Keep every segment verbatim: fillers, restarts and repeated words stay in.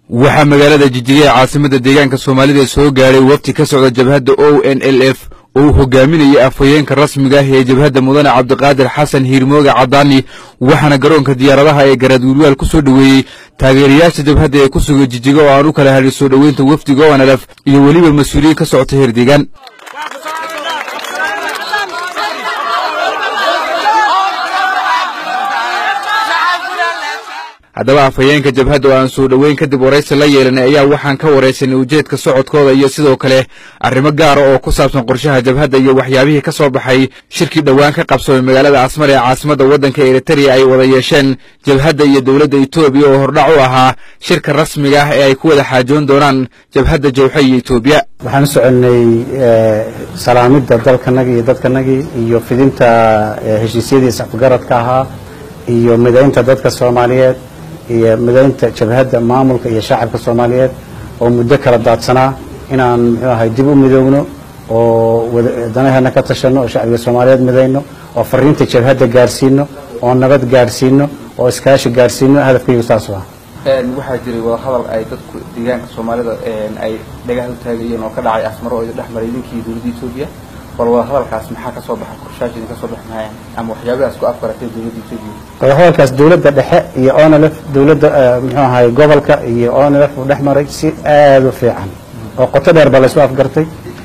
waxaa magaalada Jijigay caasimada deegaanka Soomaalida soo gaaray waqti ka socda jabhadda O N L F oo hogaaminaya afhayeenka rasmiga ah ee jabhadda mudane Cabdiqaadir Xasan Hiirmooga Cadaani waxaana garoonka diyaaradaha ee Garaadwilwaal ku soo dhaweeyay taageerayaasha jabhadda ee ku sugan Jijigay oo aan u kala hadlay soo dhaweynta wafdiga O N L F iyo waliba mas'uuliyiin ka socota heer deegaan. haddaba afhayeenka jabhadda oo aan soo dhaweyn kadib waraysi la yeelanay ayaa waxaan ka waraysanay ujeedka socodkooda iyo sidoo kale arrimo gaar ah oo ku saabsan qorshaha jabhadda iyo waxyaabihii ka soo baxay shirkii dhawaan ka qabsoomay magaalada Asmara ee caasimada waddanka Eritrea ay wada yeesheen jabhadda iyo dawladda Itoobiya oo hordhac u ahaa shirka rasmiga ah ee ay ku wada xaajoon doonaan jabhadda Jowxa iyo Itoobiya. waxaan soconay salaamida dalkanaga iyo dadkanaga iyo fidinta heshiisyadiisa afgaradka ahaa iyo mideynta dadka Soomaaliyeed iyo mideynta jabhadda maamulka iyo shacabka Soomaaliyeed oo muddo kala daadsanaa inaan muxuu ahay dib u midoogno oo danahana ka tashano oo shacabka Soomaaliyeed mideyno oo fariinta jabhadda gaarsiino oo nabad gaarsiino oo iskaashi gaarsiino hadafkaygu saas ah. een waxa jiray wada hadal ay dadku deegaanka Soomaalida een ay dhagaha u taagayeen oo ka dhacay Asmara oo dhexmaray idinkii dawladda Itoobiya wala hadalkaas maxaa ka soo baxay qorshaashii ka soo baxay ama waxyaabahaas ku afkaratay dawladda Itoobiya wada hadalkaas dawladda dhexe iyo O N L F dawladda muxuu ahay gobolka iyo O N L F u dhexmaray si aad u fiican oo qoto dheer baa la soo afgartay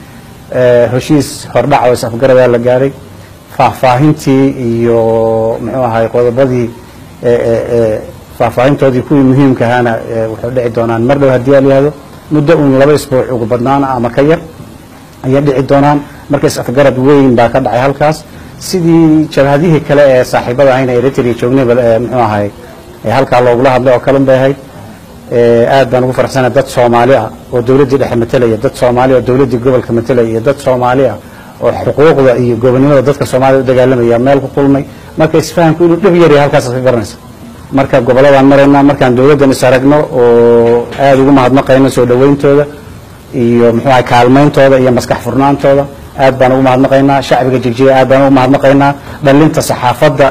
ee heshiis hordhac oo is afgarada la gaaray faahfaahintii iyo muxuu ahay qodobadii ee ee faahfaahintoodii kuwii muhiimka ahana wuxuu dhici doonaan mar dhow hadii la yiraahdo muddo uun laba isbuuc ugu badnaan ama ka yar ayaa dhici doonaan markaas afgarad weyn baa ka dhacay halkaas sidii jabhadihii kale ee saaxiibada ahayna Eritrea joognay muxuu ahay ee halka looga hadlay oo kale bay ahayd ee aad baan ugu faraxsanahay dad Soomaali ah oo dawladda dhexe matalaya dad Soomaali oo dawladda gobolka matalaya iyo dad Soomaali ah oo xuquuqda iyo gobonimada dadka Soomaalida u dagaalamaya meel ku kulmay marka isfahanku inuu dhib yar yahay halkaas ka garanaysa marka goboladaan marayna markaan dawladdan is aragno oo aad ugu mahadnaqayno soo dhaweyntooda iyo muxuu ahay kaalmayntooda iyo maskax furnaantooda aad baan ugu mahadnaqaynaa shacbiga Jijigay aad baan ugu mahadnaqaynaa dhalinta saxaafadda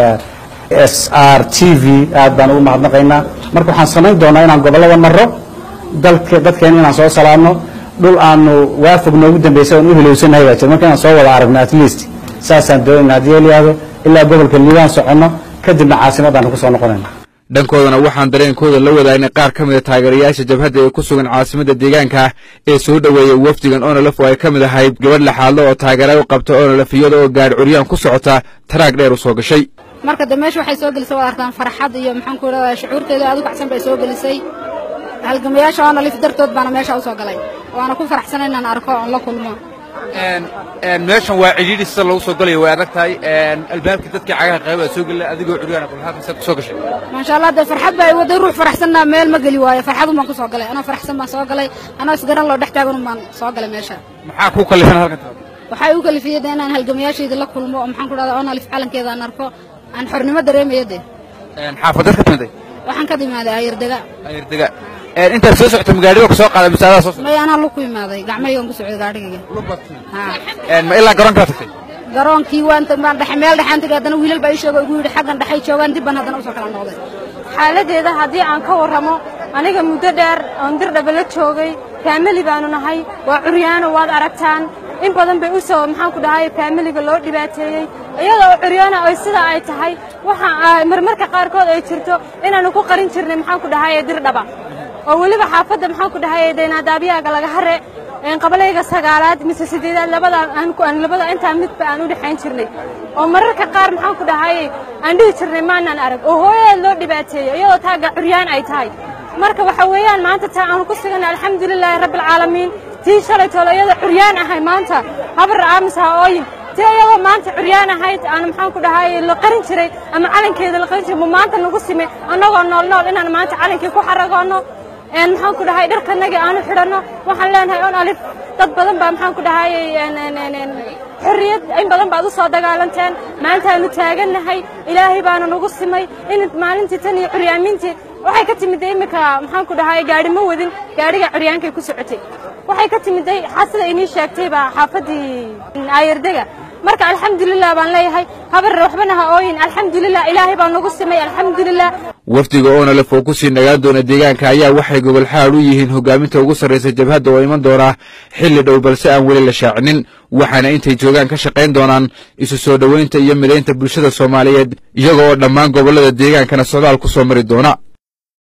S R T V aad baan ugu mahadnaqaynaa marka waxaan samayn doonaa inaan gobolada marro dalka dadkeen inaan soo salaamno dhul aanu waafaq noogu dambeysay oo u helowsanahay baa marka aan soo wada aragno at least saasaan doonaa hadii la yiraahdo ilaa gobolka Liibaan socono kadibna caasimadaan ku soo noqonayna. dhankoodana waxaan dareenkooda la wadaagnay qaar ka mid ah taageerayaasha jabhadda ee ku sugan caasimada deegaanka ee soo dhaweeyay wafdigan O N L F oo ay ka mid ahayd gabadh la xaaldo oo taageero u qabta O N L F iyada oo gaar curiyaan ku socota taraag dheer u soo gashay marka dameesh waxay soo gelisay waartaan farxad iyo maxaan ku raadayay shucuurteeda aad u kacsan bay soo gelisay halgamayaasha O N L F dartood baan meesha u soo galay waana ku faraxsanahay inaan arko oo la kulmo een een meeshan waa cidhiidhi sida lagu soo galay way adag tahay een albaabka dadka cagaha qayba soo galay adigoo curiyaan ku halka soo gashay ma sha Allah farxad bay wada ruux faraxsanaa meel ma gali waayo farxad uma ku soo galay ana faraxsan ma soo galay ana isgaran loo dhex taagan ma soo galay meesha maxaa ku kalifan halkan waxay u kalifiyeen inaan halgamayaasheeda la kulmo oo maxaan ku raadayay O N L F calankeeda aan arko aan xornimo dareemayo een xaafadda ka timid waxaan ka dimaaday Ayirdaga Ayirdaga een inta soo socota magaalada ku soo qaaday misaada soo ma yana lu ku imaaday gacmayga ku socday gaadhiga ha een ma ilaa garoonka tagtay garoonkii waan tan dhaxay meel dhaxantiga hadana wiilal baa sheegay ugu yiri xaqan dhaxay joogan dib baan hadana u soo kala noqday xaaladeeda hadii aan ka waramo aniga muddo dheer aan dir dhabala joogay family baanu nahay waa curyaano waad aragtaan in badan bay u soo maxaan ku dhahay family-ga loo dhibaateeyay iyadoo curyaano ay sida ay tahay waxa ay marmarka qaar kood ay jirto inaanu ku qarin jirnay maxaan ku dhahay dir dhaba oo waliba xaafadda maxaan ku dhahay deena daabiyaga laga hare in qabalayga sagaalaad mise sideedaad labada aan ku aan labada inta mid baan u dhaxayn jirnay oo mararka qaar maxaan ku dhahay aan dhigi jirnay maanan arag oo hooyada loo dhibaateeyay iyadoo taaga curyaan ay tahay marka waxa weeyaan maanta taa aan ku sugan alxamdulillaah rabbil caalamiin tii shalay toolayada curyaan ahay maanta habar aamsa ooyin tii iyadoo maanta curyaan ahayd aan maxaan ku dhahay la qarin jiray ama calankeeda la qarin jiray maanta nagu simay anagoo nool nool inaan maanta calankii ku xaragoono een maxaan ku dhahay dharkanaga aanu xidhano waxaan leenahay O N L F dad badan baa maxaan ku dhahay een een xorriyad in badan baad u soo dagaalanteen maanta aanu taaganahay ilaahay baana nagu simay in maalintii tan iyo curyaamintii waxay ka timid imika maxaan ku dhahay gaari ma wadin gaariga curyaankay ku socotay waxay ka timid xasada inii sheegtay baa xaafadii Ayirdaga marka alxamdulillaah baan leeyahay habar waxbana ha ooyin alxamdulillaah ilaahay baa nagu simay alxamdulillaah wafdiga onalef oo ku sii nagaan doona deegaanka ayaa waxay gobol xaal u yihiin hogaaminta ugu sarraysa jabhadda oo iman doona xilli dhow balse aan weli la shaacinin waxaana intay joogaan ka shaqayn doonaan isu soo dhoweynta iyo midaynta bulshada Soomaaliyeed iyaga oo dhammaan gobollada deegaankana socdaal ku soo mari doona